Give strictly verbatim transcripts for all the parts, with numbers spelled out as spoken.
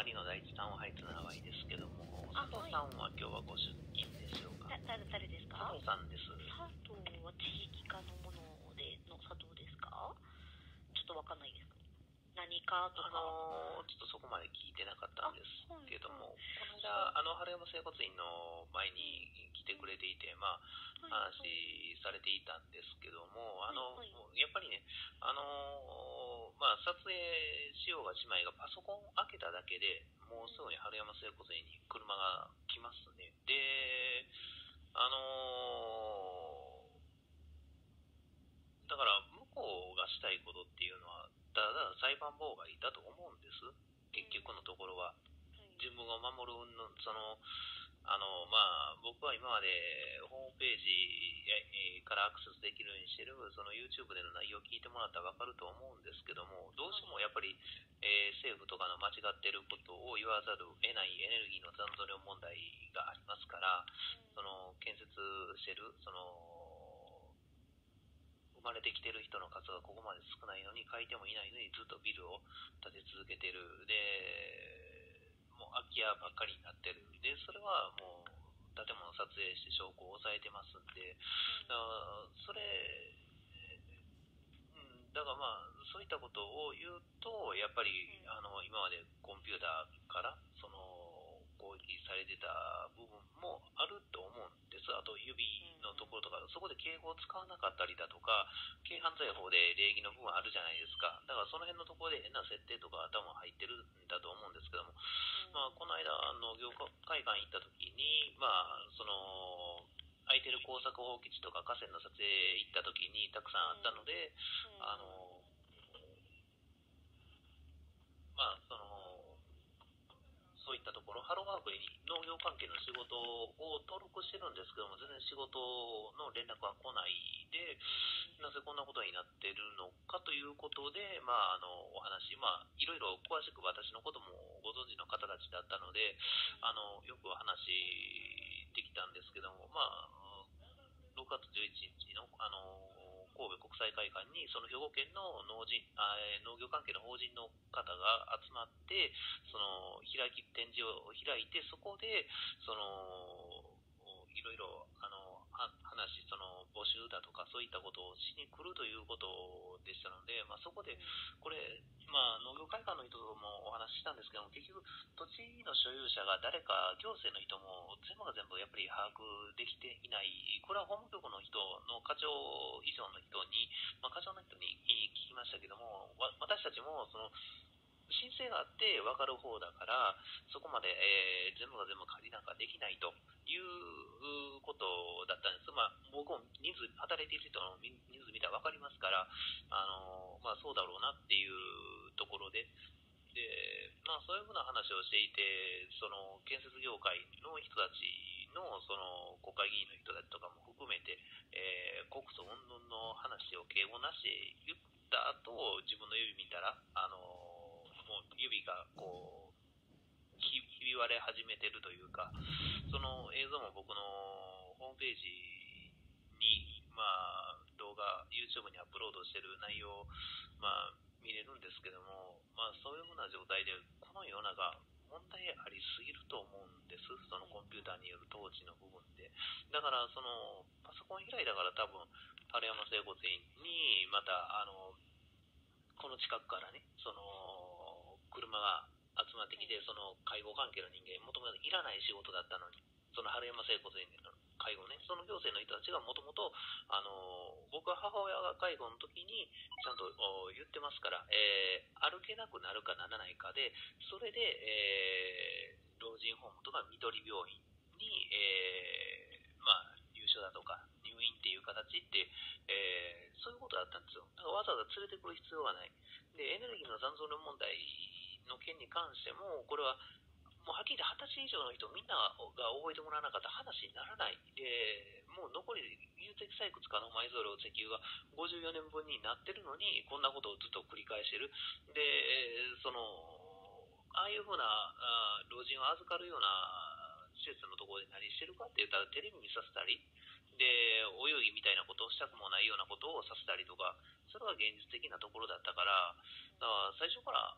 りの第一単を入っての場合ですけども、佐藤さんは今日はご出勤でしょうか。 だ誰誰ですか？ 佐藤さんです。 佐藤は地域課のものでの佐藤ですか？ちょっとわかんないです。何かとか。 あのー、ちょっとそこまで聞いてなかったんですけども、 はいはい、 この間あの春山整骨院の前に来てくれていて、まあ、話されていたんですけども、あの、はいはい、やっぱりね、あのー、まあ、撮影しようがしまいがパソコン開けただけでもうすぐに春山整骨院に車が来ますね。で、あのー、だから向こうがしたいことっていうのはただ裁判妨害だと思うんです。結局のところは自分を守るのそのあのまあ僕は今までホームページからアクセスできるようにしてるその YouTube での内容を聞いてもらったら分かると思うんですけども、どうしてもやっぱり、えー、政府とかの間違ってることを言わざるを得ないエネルギーの残存量問題がありますから、その建設してるその生まれてきてる人の数がここまで少ないのに、書いてもいないのにずっとビルを建て続けてる。で、もう空き家ばっかりになってる。で、それはもう建物を撮影して証拠を押さえてますんで、だからそれ、うん、だからまあそういったことを言うと、やっぱりあの今までコンピューターからその攻撃されてた部分もあると思うんです。あと指のところとか、そこで敬語を使わなかったりだとか、軽犯罪法で礼儀の部分あるじゃないですか。だからその辺のところで変な設定とか頭入ってるんだと思うんですけども、まあ、この間農業会館行った時に、まあ、その空いてる耕作放棄地とか河川の撮影行った時にたくさんあったので、あのまあそのそういったところ、ハローワークに農業関係の仕事を登録してるんですけども、全然仕事の連絡が来ないで、なぜこんなことになってるのかということで、まあ、あのお話、まあ、いろいろ詳しく私のこともご存知の方たちだったので、あのよくお話できたんですけども、まあ、ろくがつじゅういちにちの、あの神戸国際会館にその兵庫県の農人あ農業関係の法人の方が集まってその開き展示を開いて、そこでそのいろいろあの話その募集だとかそういったことをしに来るということでしたので、まあ、そこでこれ、まあ、農業会館の人もお話ししたんですけども、結局土地の所有者が誰か行政の人も全部が全部やっぱり把握できていない。これは法務局の人の課長以上の人に、まあ、課長の人に聞きましたけども、私たちもその申請があって分かる方だからそこまで、えー、全部が全部借りなんかできないということだったんです。まあ、僕も人数働いている人の人数見たら分かりますから、あのまあ、そうだろうなっていうところでで、まあ、そういうふうな話をしていて、その建設業界の人たちのその国会議員の人たちとかも含めて、えー、告訴云々の話を敬語なしで言った後、自分の指見たら、あのもう指がこうひび割れ始めてるというか、その映像も僕のホームページに、まあ、動画 YouTube にアップロードしてる内容、まあ見れるんですけども、まあ、そういうふうな状態でこの世の中問題ありすぎると思うんです。そのコンピューターによる統治の部分で。だからそのパソコン開いだから多分春山整骨院にまたあのこの近くからねその車が集まってきて、その介護関係の人間もともといらない仕事だったのに、その春山整骨院の介護ね、その行政の人たちがもともと僕は母親が介護の時にちゃんと言ってますから、えー、歩けなくなるかならないかで、それで、えー、老人ホームとか緑病院に、えー、まあ入所だとか入院っていう形って、えー、そういうことだったんですよ。だからわざわざ連れてくる必要はない。で、エネルギーの残存量問題の件に関しても、これはもうはっきり言ってはたち以上の人みんなが覚えてもらわなかったら話にならない。で、もう残り有積採掘可能埋蔵量石油がごじゅうよねんぶんになってるのに、こんなことをずっと繰り返してる。で、その、ああいうふうなあ老人を預かるような施設のところで何してるかって言ったらテレビ見させたり、で、お遊戯みたいなことをしたくもないようなことをさせたりとか、それは現実的なところだったから、だから最初から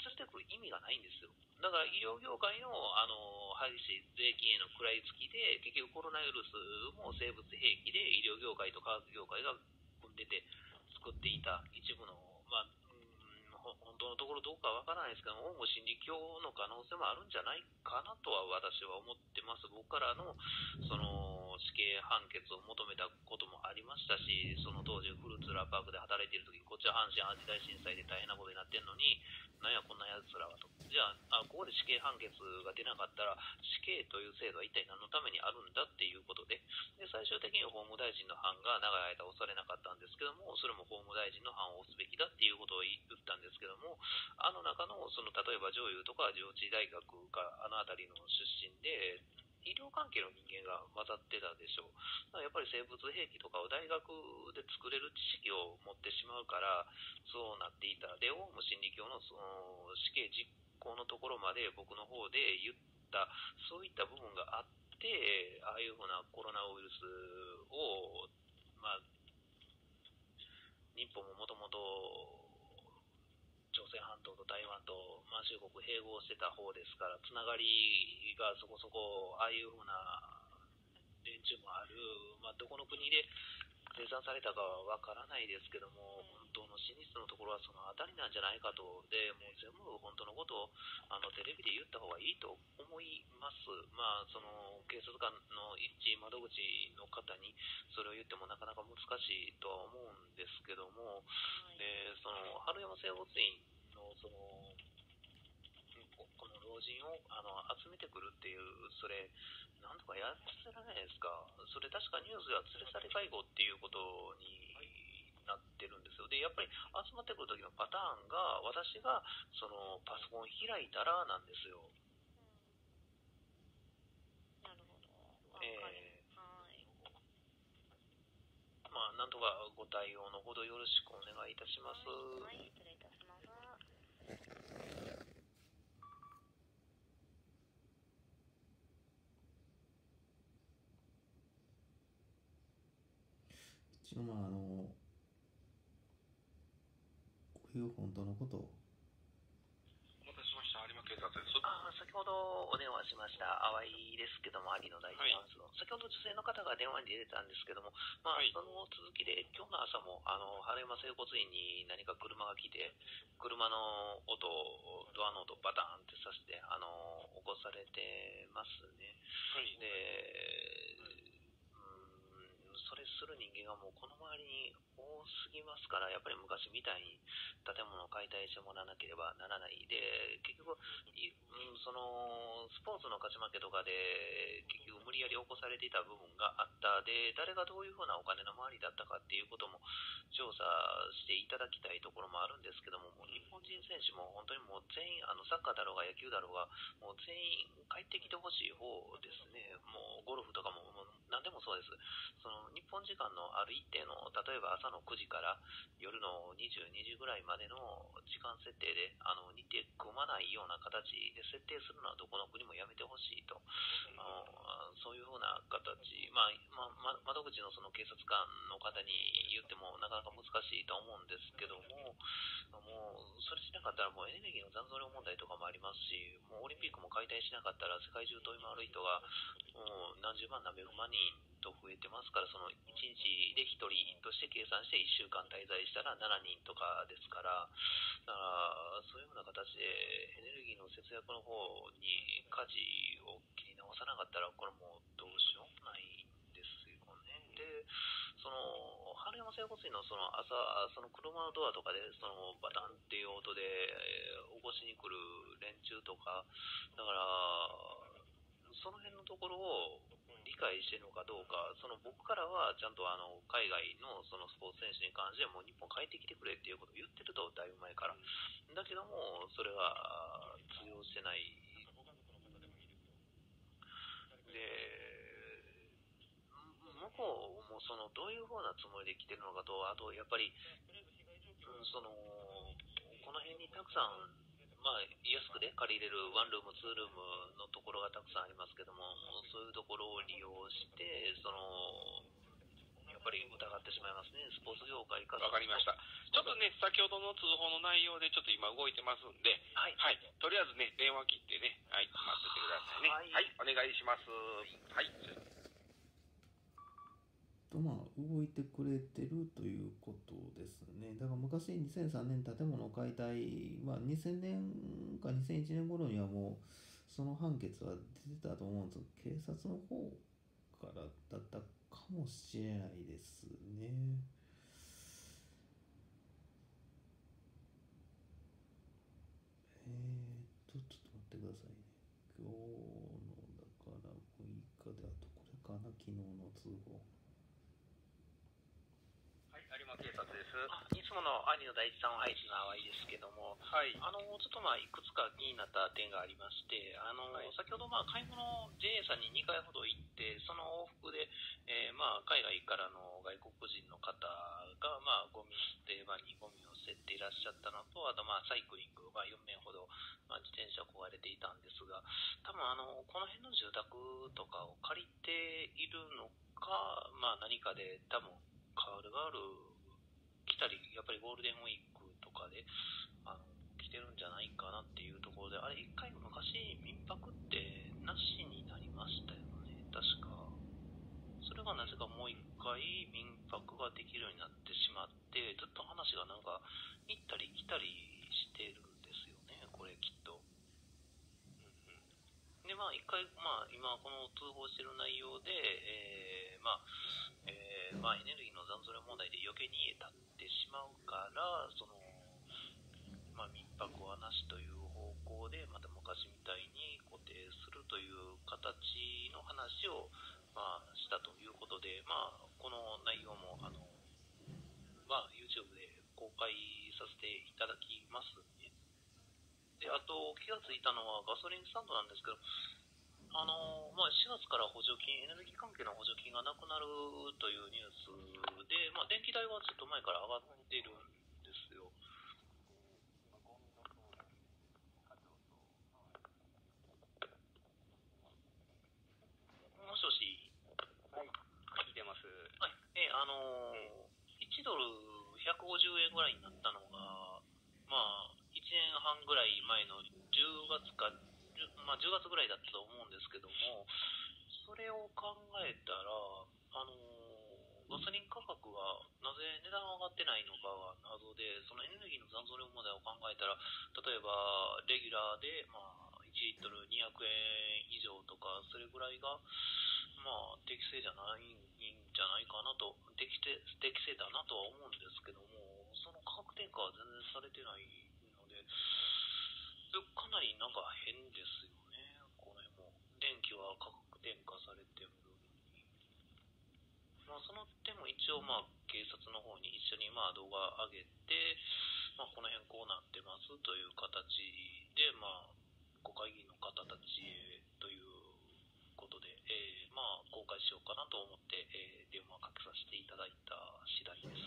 連れてくる意味がないんですよ。だから医療業界の、あの激しい税金への食らいつきで、結局コロナウイルスも生物兵器で医療業界と科学業界が組んでて作っていた一部の、まあ、本当のところどうかわからないですけど、オウム真理教の可能性もあるんじゃないかなとは私は思ってます。僕からのその死刑判決を求めたこともありましたし、その当時フルーツラーパークで働いている時に、こっちは阪神・淡路大震災で大変なことになってるのに、なんやこんなやつらはと。じゃあ、あここで死刑判決が出なかったら、死刑という制度は一体何のためにあるんだっていうことで、で最終的に法務大臣の判が長い間押されなかったんですけども、それも法務大臣の判を押すべきだっていうことを言ったんですけども、あの中の、その例えば上優とか上智大学か、あの辺りの出身で、医療関係の人間が混ざってたでしょう。だからやっぱり生物兵器とかを大学で作れる知識を持ってしまうから、そうなっていた。で、オウム真理教のその死刑実行のところまで僕の方で言った、そういった部分があって、ああいうふうなコロナウイルスを、まあ、日本ももともと、朝鮮半島と台湾と満州国併合してた方ですから、つながりがそこそこ、ああいうふうな連中もある、まあ、どこの国で生産されたかはわからないですけども、本当の真実のところはそのあたりなんじゃないかと、でもう全部本当のことをあのテレビで言った方がいいと思います。まあ、その警察官の一窓口の方にそれを言ってもなかなか難しいとは思うんですけども、でその春山整骨院のそのこの老人をあの集めてくるっていう、それ、なんとかやってらないですか。それ確かニュースでは連れ去り介護っていうことになってるんですよ。で、やっぱり集まってくる時のパターンが、私がそのパソコン開いたらなんですよ。 なるほど。 えー、まあ、なんとかご対応のほどよろしくお願いいたします。 はい、失礼いたします。 一応まああのこういう本当のことをお待たせしました。有馬警察です。 あ先ほどお電話しました淡井ですけども、有野大臣なんですの、はい、先ほど女性の方が電話に出てたんですけども、まあ、はい、その続きで今日の朝もあの春山整骨院に何か車が来て、車の音をドアの音をバターンってさして、あの起こされてますね。はい、で、それする人間がもうこの周りに多すぎますから、やっぱり昔みたいに建物を解体してもらわなければならない。で、結局、うん、そのスポーツの勝ち負けとかで結局無理やり起こされていた部分があった。で、誰がどういうふうなお金の回りだったかっていうことも調査していただきたいところもあるんですけども、もう日本人選手も本当にもう全員、あのサッカーだろうが野球だろうが、もう全員帰ってきてほしい方ですね。もうゴルフとかも、もう何でもそうです。その日本時間のある一定の、例えば朝のくじから夜のにじゅうにじぐらいまでの時間設定であの日程組まないような形で設定するのはどこの国もやめてほしいと、あのそういうふうな形、まあまあ、窓口のその警察官の方に言ってもなかなか難しいと思うんですけども、もうそれしなかったらもうエネルギーの残存量問題とかもありますし、もうオリンピックも開催しなかったら世界中飛び回る人がもう何十万何百万人と増えてますから、そのいちにちでひとりとして計算していっしゅうかん滞在したらしちにんとかですから、だからそういうような形でエネルギーの節約の方に舵を切り直さなかったら、これもうどうしようもないんですよね。で、その春山整骨院のその朝、その車のドアとかでそのバタンっていう音で起こしに来る連中とか、だからその辺のところを理解しているのかどうか、その僕からはちゃんとあの海外のそのスポーツ選手に関してはもう日本帰ってきてくれっていうことを言ってると、だいぶ前から。だけども、それは通用してない。で、向こうもそのどういうふうなつもりで来てるのかと、あとやっぱり、そのこの辺にたくさん、まあ、安くで借りれるワンルーム、ツールームのところがたくさんありますけども、そういうところを利用して、そのやっぱり疑ってしまいますね。スポーツ業界から。 わかりました。ちょっとね、先ほどの通報の内容でちょっと今動いてますんで、 はい。 はい。とりあえずね、電話切ってね、はい、待っててくださいね。 はいはい、お願いします。はい。 とまあ動いてくれてるということですね。だから昔にせんさんねん建物解体、まあ、にせんねんかにせんいちねん頃にはもうその判決は出てたと思うんですけど、警察の方からだったかもしれないですね。えーっとちょっと待ってくださいね。今日のだからむいかで、あとこれかな、昨日の通報。 はい、有馬警察です。 いつもの兄の大地さんは愛知の淡いですけども、 はい。 あのちょっとまあいくつか気になった点がありまして、あの、はい、先ほどまあ買い物 ジェイエー さんににかいほど行って、その往復で、えー、まあ海外からの外国人の方がまあゴミ捨て場にゴミを捨てていらっしゃったのと、あとまあサイクリング、まあ、よんめんほど、まあ、自転車をこがれていたんですが、多分あのこの辺の住宅とかを借りているのか、まあ何かで多分カールガール来たり、やっぱりゴールデンウィークとかであの来てるんじゃないかなっていうところで、あれ一回昔民泊ってなしになりましたよね、確か。それがなぜかもう一回民泊ができるようになってしまって、ずっと話がなんか行ったり来たりしてるんですよね、これきっと。でまあ一回、まあ、今この通報してる内容で、えー、まあえーまあ、エネルギーの残存量問題で余計に家建ってしまうから、その、まあ、民泊はなしという方向で、また昔みたいに固定するという形の話を、まあ、したということで、まあ、この内容もあの、まあ、YouTube で公開させていただきますね。で、あと気がついたのはガソリンスタンドなんですけど、あのまあ、しがつから補助金、エネルギー関係の補助金がなくなるというニュースで、まあ、電気代はずっと前から上がっているんですよ。もしもし。 はい、聞いてます。 はい、えあのいちドルひゃくごじゅうえんぐらいになったのが、まあ、いちねんはんぐらい前のじゅうがつか、まあ、じゅうがつぐらいだったと思うんですけども、それを考えたら、あのー、ガソリン価格がなぜ値段上がってないのかが謎で、そのエネルギーの残存量問題を考えたら、例えばレギュラーで、まあ、いちリットルにひゃくえん以上とか、それぐらいが、まあ、適正じゃないんじゃないかなと、適正適正だなとは思うんですけども、その価格転嫁は全然されてないので、かなりなんか変ですよね、これも。電気は価格転嫁されてるのに、まあ、その点も一応、まあ、警察の方に一緒にまあ動画上げて、まあ、この辺こうなってますという形で、まあ、国会議員の方たちへということで、えー、まあ、公開しようかなと思って、えー、電話かけさせていただいた次第です。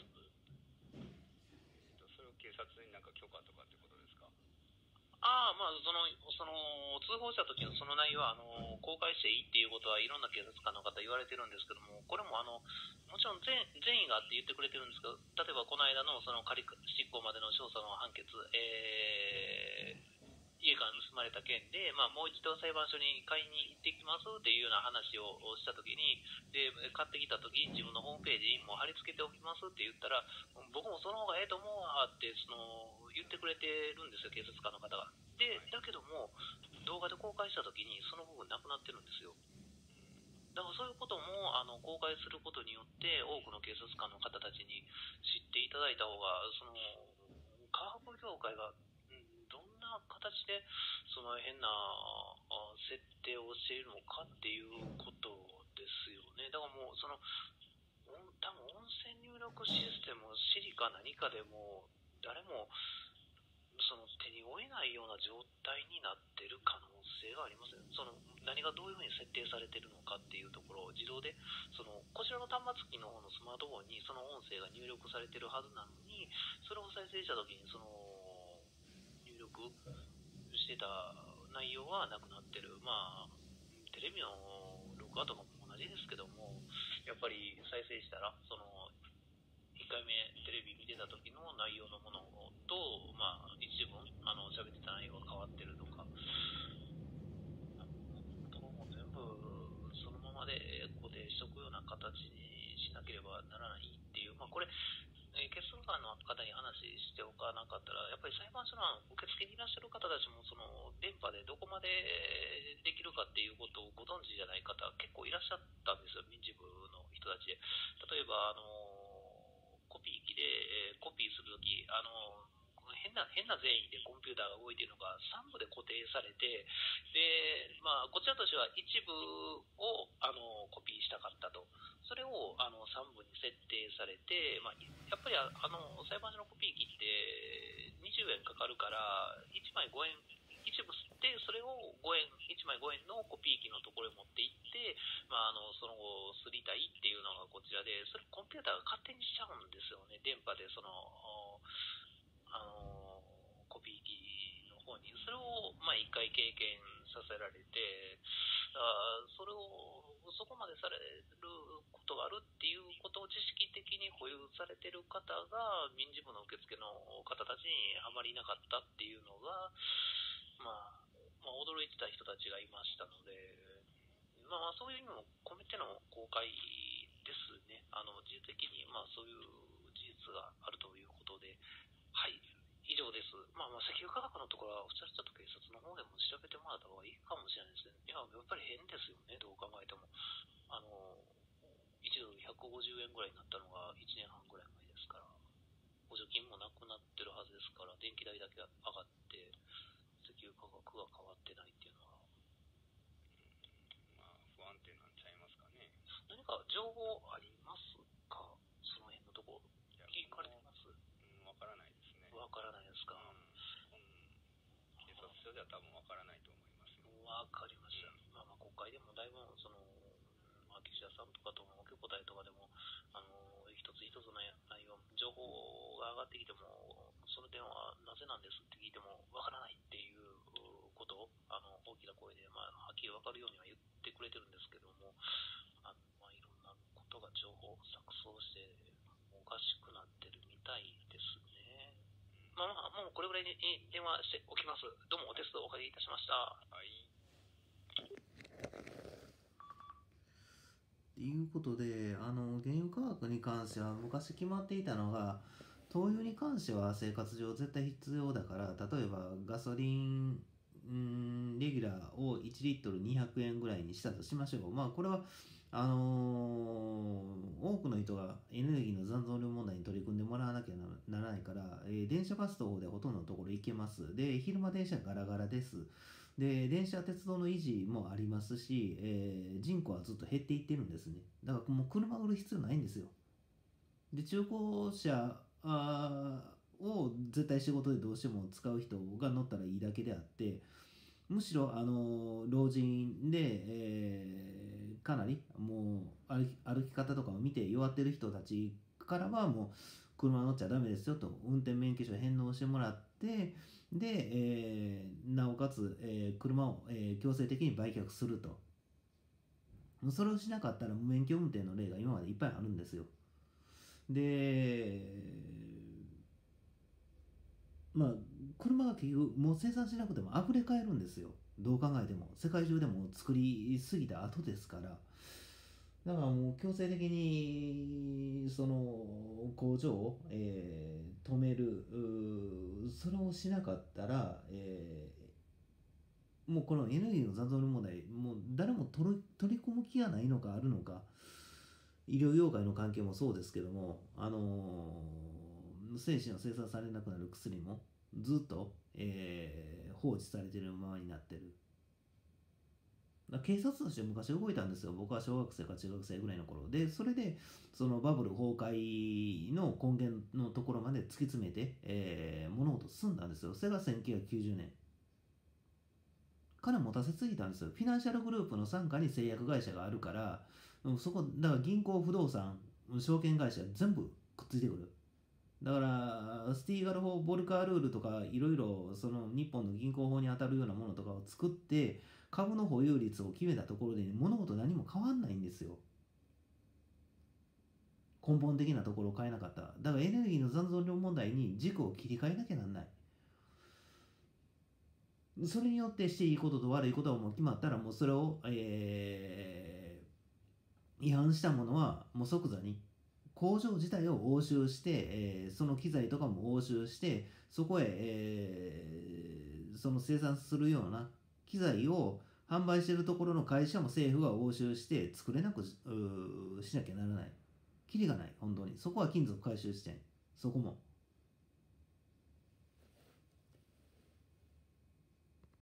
それを警察になんか許可とかってことですか？ ああ、まあ、その、その、通報した時のその内容は、あの、公開していいっていうことはいろんな警察官の方言われてるんですけども、これもあの、もちろん善善意があって言ってくれてるんですけど、例えばこの間のその仮執行までの勝訴の判決、えー、家から盗まれた件で、まあ、もう一度裁判所に買いに行ってきますっていうような話をしたときに、で、買ってきたとき、自分のホームページにもう貼り付けておきますって言ったら、僕もその方がええと思うわって、その、言ってくれてるんですよ、警察官の方が。で、だけども、動画で公開したときに、その部分なくなってるんですよ。だからそういうこともあの公開することによって、多くの警察官の方たちに知っていただいた方が、その、科学業界が、どんな形でその変な設定をしているのかっていうことですよね。だからもうその多分音声入力システム、シリか何かでも誰もその手に負えないような状態になっている可能性がありますよ。その何がどういうふうに設定されているのかっていうところを自動でそのこちらの端末機の方のスマートフォンにその音声が入力されているはずなのに、それを再生した時にその入力してた内容はなくなってる。まあテレビの録画とかも同じですけども、やっぱり再生したらそのいっかいめテレビ見てた時の内容のものと、まあ、一部あの喋ってた内容が変わってるとか、もう全部そのままで固定しとくような形にしなければならないっていう、まあ、これえー、結論官の方に話しておかなかったら、やっぱり裁判所の受付にいらっしゃる方たちも、その電波でどこまでできるかっていうことをご存知じゃない方、結構いらっしゃったんですよ、民事部の人たちで。例えば、あのコピー機で、えーコピーするとき、あの変な変な善意でコンピューターが動いているのがさん部で固定されて、で、まあ、こちらとしては一部をあのコピーしたかったと。それをあのさん部に設定されて、まあ、やっぱりあの裁判所のコピー機ってにじゅうえんかかるから、いちまいごえん、一部吸って、それをごえん、いちまいごえんのコピー機のところに持っていって、まあ、あのその後、すりたいっていうのがこちらで、それコンピューターが勝手にしちゃうんですよね、電波でその、あのコピー機の方に。それを、まあ、いっかい経験させられて、あそれをそこまでされることがあるっていうことを知識的に保有されてる方が民事部の受付の方たちにあまりいなかったっていうのが、まあ、まあ驚いてた人たちがいましたので、まあ、そういう意味も込めての公開ですね。あの事実的に、まあ、そういう事実があるということで、はい、以上です。まあ、まあ石油価格のところは、おっしゃるちょっと警察の方でも調べてもらった方がいいかもしれないですね。いや、やっぱり変ですよね、どう考えても。あの、いちドルひゃくごじゅうえんぐらいになったのがいちねんはんぐらい前ですから、補助金もなくなってるはずですから、電気代だけ上がって、石油価格が変わってないっていうのは、 まあ、不安定なんちゃいますかね。 何か情報ありますか、その辺のところ。 いや、 聞かれてます？ うん、わからないですね。 わからないですか。 うん、警察署では多分わからないと思いますよ。 わかりました。まあまあ国会でもだいぶその、まあ、岸田さんとかとも受け答えとかでも、あの一つ一つの内容、情報が上がってきても、その点はなぜなんですって聞いてもわからないっていうことをあの大きな声で、まあ、はっきりわかるようには言ってくれてるんですけども、あのまあ、いろんなことが情報錯綜しておかしくなってるみたいですね。まあまあ、もうこれぐらいに電話しておきます。どうもお手数おかけいたしました。 はい。 ということで、あの原油価格に関しては昔決まっていたのが、灯油に関しては生活上絶対必要だから、例えばガソリンんレギュラーをいちリットルにひゃくえんぐらいにしたとしましょう。まあこれはあのー多くの人がエネルギーの残存量問題に取り組んでもらわなきゃならないから、えー電車バス等でほとんどのところ行けます。で、昼間電車ガラガラです。で、電車鉄道の維持もありますし、えー人口はずっと減っていってるんですね。だからもう車売る必要ないんですよ。で、中古車あーを絶対仕事でどうしても使う人が乗ったらいいだけであって、むしろあの老人で、えーかなりもう歩き、歩き方とかを見て弱ってる人たちからはもう車乗っちゃダメですよと、運転免許証返納してもらって、で、えーなおかつ、えー車を、えー強制的に売却すると。それをしなかったら無免許運転の例が今までいっぱいあるんですよ。で、まあ車が結局もう生産しなくても溢れ返るんですよ。どう考えても世界中でも作りすぎた後ですから。だからもう強制的にその工場を、えー止める、うーそれをしなかったら、えーもうこのエネルギーの残存量問題、もう誰も取り取り組む気がないのかあるのか、医療業界の関係もそうですけども、あのー精子の生産されなくなる薬もずっと、えー放置されているままになってる。だから警察として昔動いたんですよ。僕は小学生か中学生ぐらいの頃で、それでそのバブル崩壊の根源のところまで突き詰めて、えー物事進んだんですよ。それがせんきゅうひゃくきゅうじゅうねん。金持たせすぎたんですよ。フィナンシャルグループの傘下に製薬会社があるから、うんそこだから銀行、不動産、証券会社全部くっついてくる。だからスティーガル法、ボルカールールとかいろいろその日本の銀行法に当たるようなものとかを作って、 株の保有率を決めたところで物事何も変わんないんですよ。根本的なところを変えなかったら。だからエネルギーの残存量問題に軸を切り替えなきゃなんない。それによってしていいことと悪いことはもう決まったら、もうそれを、えー、違反したものはもう即座に工場自体を押収して、えー、その機材とかも押収して、そこへ、えー、その生産するような機材を販売しているところの会社も政府が押収して作れなく し, しなきゃならない。キリがない、本当に。そこは金属回収地点。そこも。